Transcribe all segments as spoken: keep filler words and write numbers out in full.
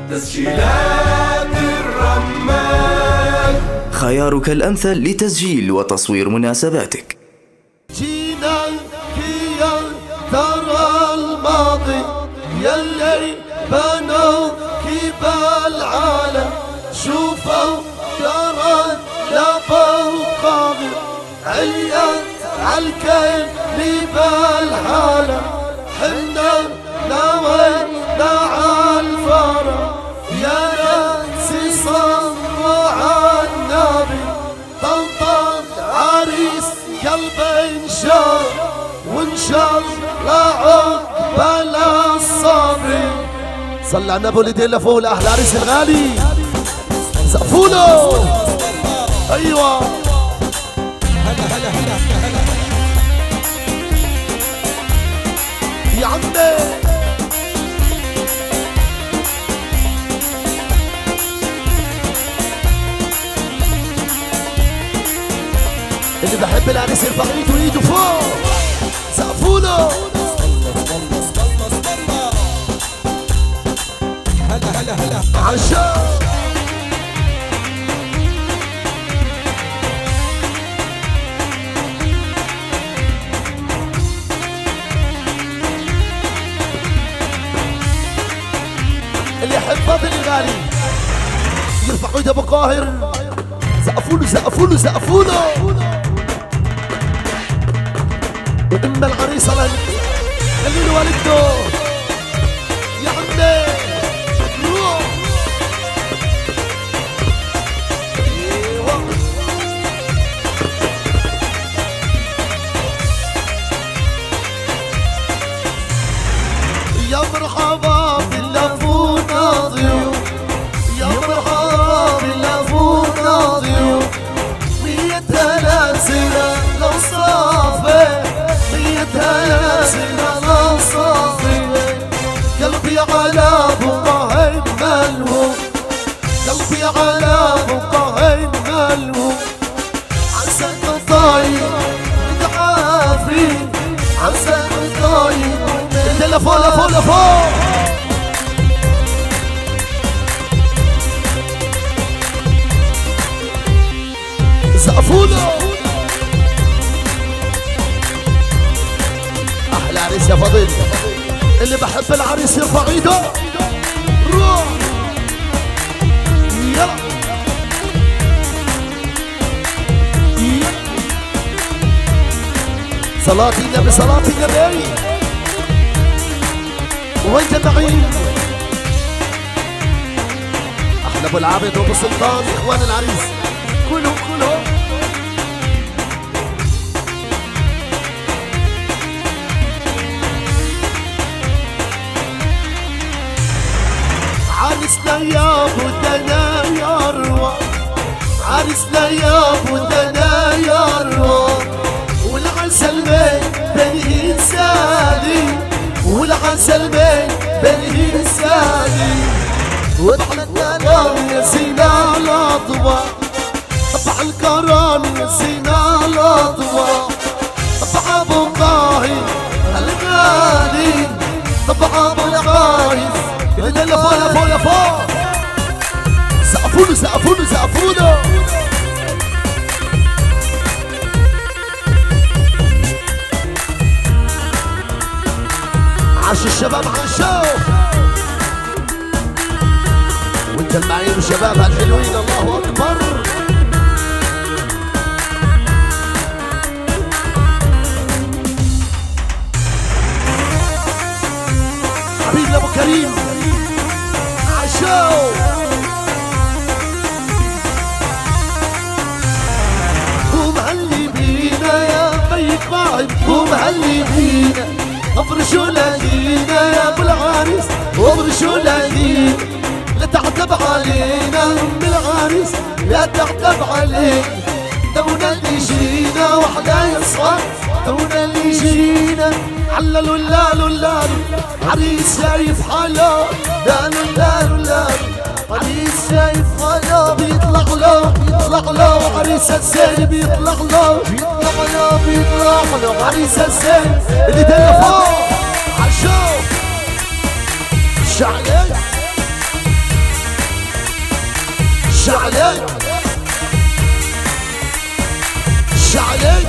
تسجيلات الرمان، خيارك الأمثل لتسجيل وتصوير مناسباتك. جينا هي ترى الماضي يلي بنوا كبال العالم، شوفوا ترى لبوا قاضي عليت عالكيل بالحالة، حنا نوينا عالفرح يا ناسي صلوا عالنبي، طنطن عريس قلبي انشر وانشر لعقبال الصبري. صلى على النبي ولدي اللي فوق لاهل عريس الغالي سقفوله. ايوه هلا هلا هلا هلا يا عمي. اللي بحب العريس يرفع ايده وايده فوق سقفوله. هلا هلا هلا عشان اللي يحب فاضل الغالي يرفع ايده ابو قاهر. سقفوله سقفوله سقفوله. واما العريس الله خلي له والدته يا عمي روح. يا مرحبا باللفونا ضيوف، يا مرحبا باللفونا ضيوف، مية هلا سنة لو صافي، مية هلا سنة لو صافي، قلبي على بقاهين ملهوف، قلبي على بقاهين ملهوف، عساك طاير متعافي، عساك طاير لفوق لفوق لفوق. سقفوله. احلى عريس يا فضيل. اللي بحب العريس يرفع ايده. روح يلا صلاتي النبي صلاتي النبي. وانت النعيم احلى ابو العابد وابو سلطان اخوان العريس كلهم كلهم. عرسنا يا ابو دنا يا روى، عرسنا يا ابو دنا يا روى، والعسل بين انساني، والعسل بين بين انساني، وطحنا الكرام يزينا الاضواء، طبع الكرام يزينا الاضواء، طبع ابو قاهي الغالي، طبع ابو العايز اللي لفوق لفوق لفوق. سقفوله سقفوله سقفوله. عاش الشباب عاشوا وانت المعين وشباب هالحلوين. الله اكبر. حبيبي ابو كريم عاشوا. ومهلي بينا يا بيك قاعد، ومهلي بينا افرشوا لدينا يا ابو العريس، افرشوا لدينا لا تعتب علينا ام العريس، لا تعتب علينا، تونا اللي جينا وحدا يصغر، تونا اللي جينا عللوا اللالو اللالو، عريس شايف حاله لالو اللالو اللالو، عريس شايف حاله بيطلع له بيطلع له، عريس الزين بيطلع له بيطلع له بيطلع له، عريس الزين اللي دل فوق عالشوف الشعلي شعلي شعلي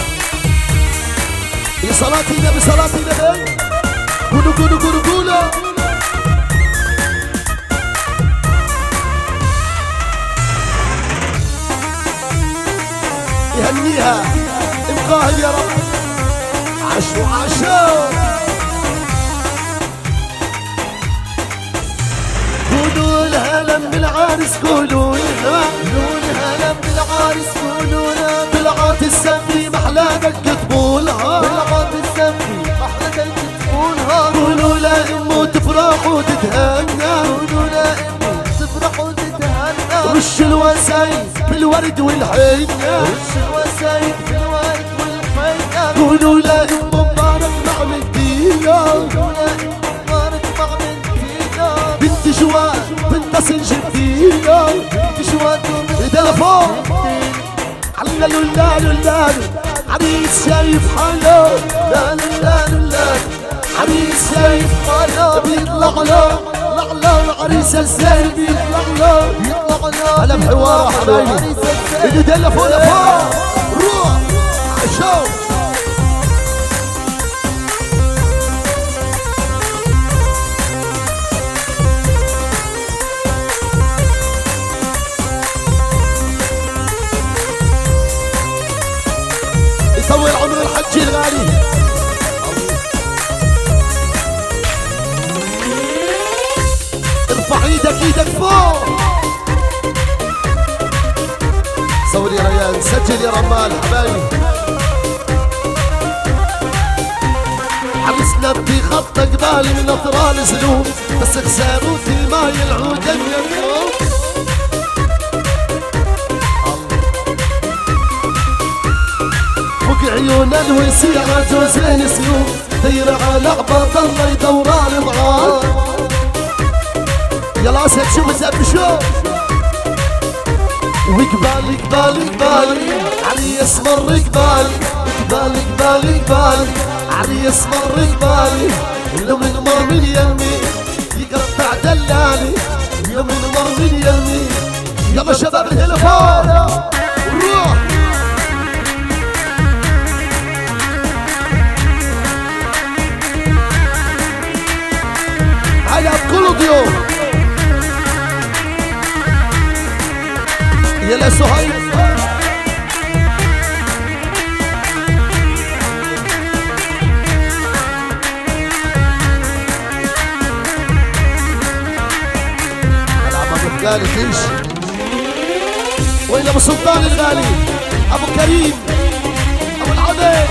يا صلاتي النبي صلاتي النبي قولوا قولوا قولوا قولوا يهنيها ابقاها يا رب عاشوا عاشوا قولوا الهلا بالعرس قولوا لها قولوا الهلا بالعرس قولوا لها طلعت السفي محلاتك كتبولها طلعت السفي محلاتك كتبولها قولوا لا امه تفرح وتتهنى قولوا لا امه تفرح وتتهنى رش الوسايد بالورد والحنة رش الوسايد بالورد والحنة قولوا لا امه مبارك مع مدينة قولوا لا امه مبارك مع مدينة بنت جواد بنت سنجبينة بنت جواد تلفون علالو لالو لالو عريس شايف حاله لالو لالو لالو عريس شايف حاله بيطلع له يطلع له العريس الزين بيطلع له يطلع له هلا بحواره حبايبي اللي تلفون لفوق روح عشو يطول عمر الحج الغالي ارفع ايدك ايدك فوق صور يا ريان سجل يا رمال حبايبي عرسنا بخط قبالي من اطرال سلوم بس خساروت الماي العود اليوم فوق عيون الوسيعة جوزين سيوف داير على عباد الله يدوران معاه يلا اسد شو مساب شو وقبالي قبالي قبالي علي اسمر قبالي قبالي قبالي قبالي علي اسمر قبالي لو من مر من يمي يقطع دلالي لو من مر من يمي يلا شباب التلفون روح على كل ضيوف يلا سهيل العمام الغالي تمشي وين ابو سلطان الغالي ابو كريم ابو العبيد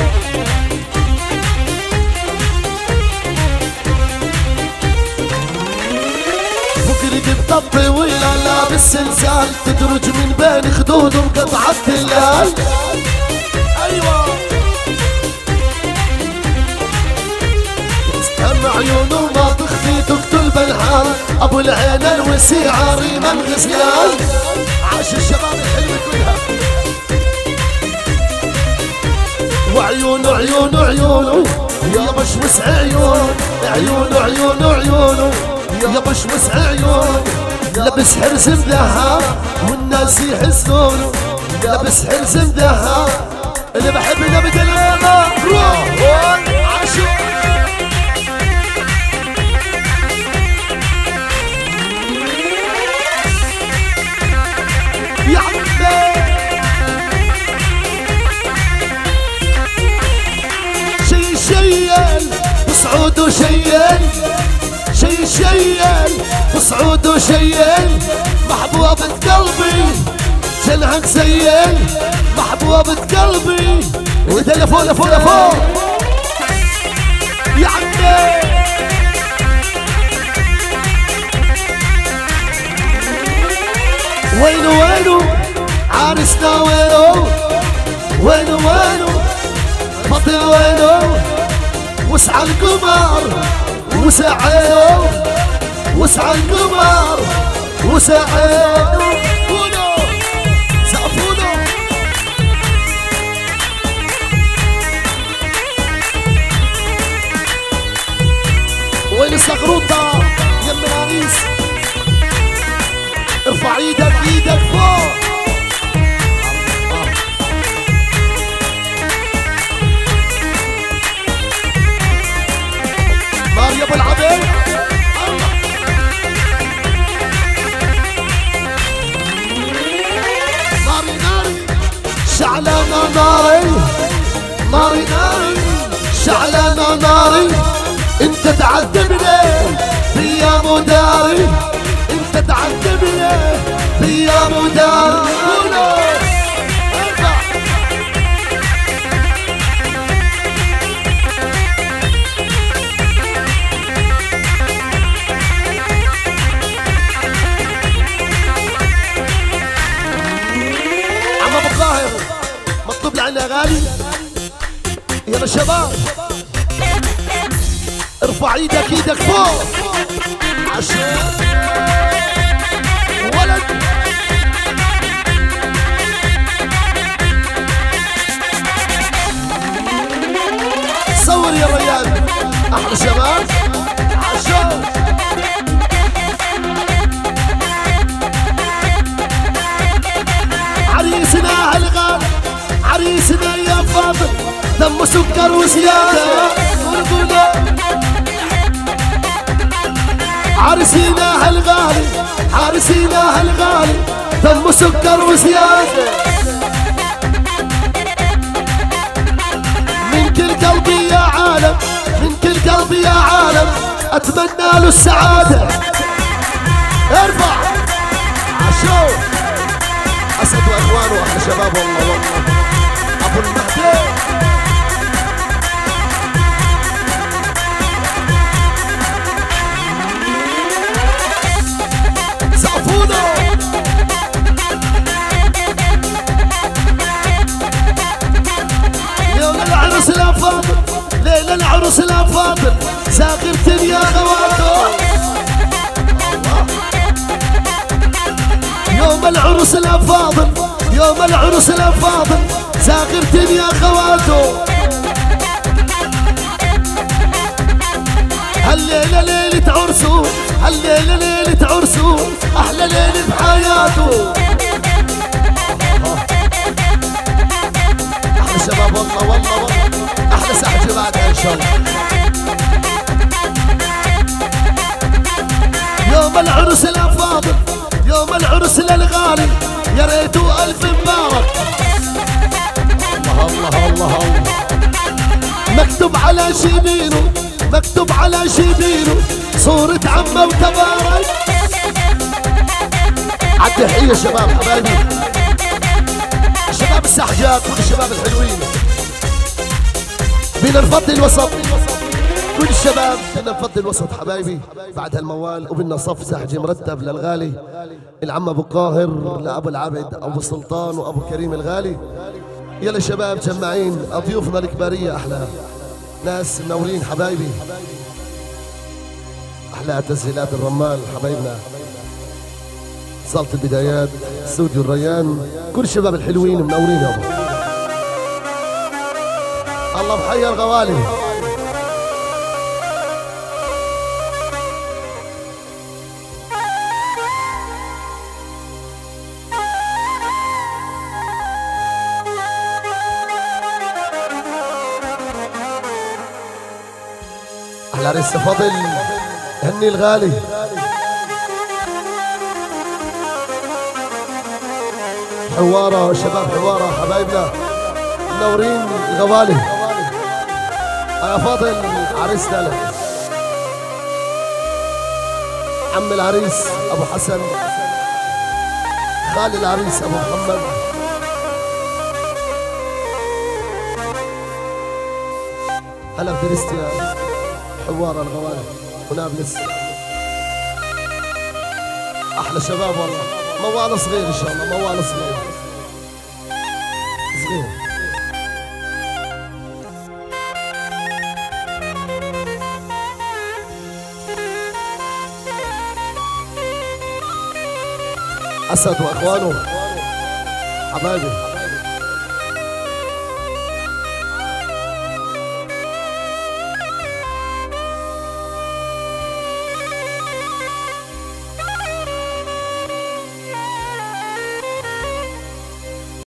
بتطبي ولا لابس سلسال تدرج من بين خدودهم قطعة اللال ايوه استمع عيونه ما تخفي تقتل بالحال ابو العين الوسيعة ريما الغزلان عاش الشباب الحلوة كلها وعيونه عيونه عيونه يا مشمس عيونه عيونه عيونه عيونه يا مشمس عيون لبس حرز مذهب والناس يحسونه لبس حرز مذهب اللي بحبنا بدلنا روح عاشق يا عمي شي شيل بصعود وشيل شي شيل بصعود وشيل محبوبة قلبي جنعك زيل محبوبة قلبي وتلفون لفوق لفوق يا عمي وينو وينو عارسنا وينو وينو وينو فضي وينو وسع القمر وسع عينو وسع القمر وسع عينو كونو سقفونو وين السقروطة يم العريس ارفع ايدك تعذبني بأيام وداري، انت تعذبني بأيام وداري. عم ابو القاهر مطلوب لعنا اغاني. يلا شباب ارفع ايدك ايدك فوق عشان ولد. صور يا ريان احلى شباب عشان عريسنا هالغالي، عريسنا يا فاضل دمه سكر وزيادة. عريسنا هالغالي، عريسنا هالغالي دمه سكر وزيادة. من كل قلبي يا عالم، من كل قلبي يا عالم اتمنى له السعادة. ارفع عشو اسد واخوانه احلى شباب والله والله. ابو المهدي زعفونه. ليلة العرس الافاضل، ليلة العرس الافاضل ساغرة يا غواته. يوم العرس الافاضل، يوم العرس الافاضل ساغرة يا خواته. هالليلة ليلة عرسه، هالليلة ليلة عرسه احلى ليلة بحياته. احلى شباب والله والله والله، احلى سحجة بعدها ان شاء الله. يوم العرس الافاضل، يوم العرس للغالي يا ريته الف مبارك. الله الله الله الله. مكتوب على شبينه، مكتوب على شبينه صورة عمه وتبارك. عالتحية شباب حبايبي، الشباب السحجات والشباب الحلوين. بينا نفضي الوسط، كل الشباب بدنا نفضي الوسط حبايبي بعد هالموال. وبدنا صف سحجي مرتب للغالي العم ابو قاهر، لابو العبد ابو سلطان وابو كريم الغالي. يلا شباب جمعين ضيوفنا الكباريه احلى ناس منورين حبايبي، احلى تسهيلات الرمال حبايبنا، صالة البدايات، استوديو الريان، كل الشباب الحلوين منورين يابا. الله بحيا الغوالي. احلى عريس فضل هني الغالي. حوارة شباب حوارة حبايبنا منورين الغوالي. يا فاضل عريسنا لك عم العريس ابو حسن، خال العريس ابو محمد، هلا بدرستيا حوارة الغوالي ونابلس. احلى شباب والله، موال صغير ان شاء الله، موال صغير صغير. اسد واخوانه حبايبي.